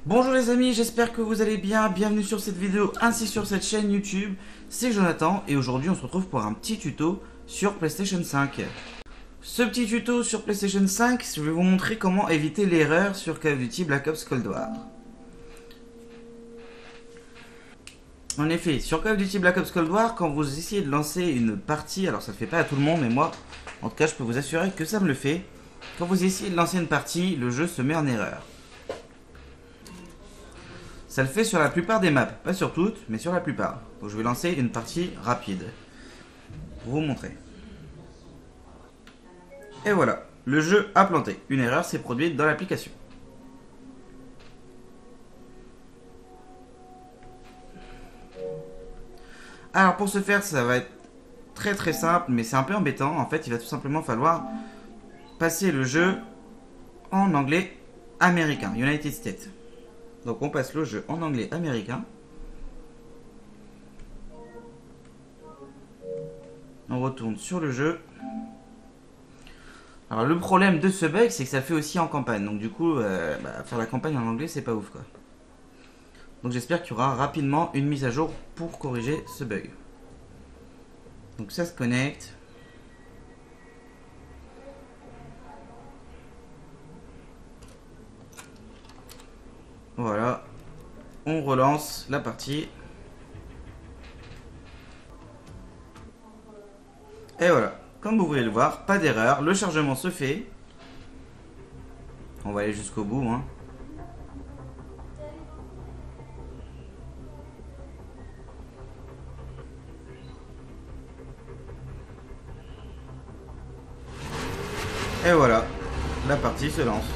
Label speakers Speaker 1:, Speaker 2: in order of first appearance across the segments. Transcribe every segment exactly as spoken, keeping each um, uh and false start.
Speaker 1: Bonjour les amis, j'espère que vous allez bien, bienvenue sur cette vidéo ainsi sur cette chaîne YouTube, c'est Jonathan et aujourd'hui on se retrouve pour un petit tuto sur PlayStation cinq. Ce petit tuto sur PlayStation cinq, je vais vous montrer comment éviter l'erreur sur Call of Duty Black Ops Cold War. En effet, sur Call of Duty Black Ops Cold War, quand vous essayez de lancer une partie, alors ça ne fait pas à tout le monde mais moi, en tout cas je peux vous assurer que ça me le fait, quand vous essayez de lancer une partie, le jeu se met en erreur. Ça le fait sur la plupart des maps, pas sur toutes, mais sur la plupart. Donc je vais lancer une partie rapide, pour vous montrer. Et voilà, le jeu a planté. Une erreur s'est produite dans l'application. Alors pour ce faire, ça va être très très simple, mais c'est un peu embêtant. En fait, il va tout simplement falloir passer le jeu en anglais américain, United States. Donc on passe le jeu en anglais américain. On retourne sur le jeu. Alors le problème de ce bug, c'est que ça le fait aussi en campagne. Donc du coup, euh, bah, faire la campagne en anglais, c'est pas ouf quoi. Donc j'espère qu'il y aura rapidement une mise à jour pour corriger ce bug. Donc ça se connecte. Voilà. On relance la partie. Et voilà. Comme vous pouvez le voir, pas d'erreur. Le chargement se fait. On va aller jusqu'au bout. Hein. Et voilà. La partie se lance.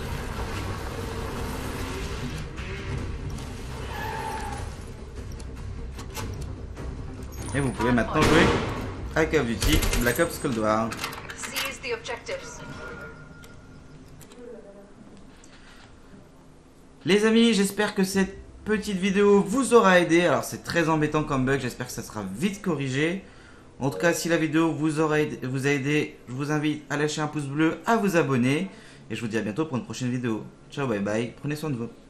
Speaker 1: Et vous pouvez maintenant jouer à Call of Duty Black Ops Cold War. Les amis, j'espère que cette petite vidéo vous aura aidé. Alors c'est très embêtant comme bug, j'espère que ça sera vite corrigé. En tout cas, si la vidéo vous, aura aidé, vous a aidé, je vous invite à lâcher un pouce bleu, à vous abonner. Et je vous dis à bientôt pour une prochaine vidéo. Ciao, bye bye, prenez soin de vous.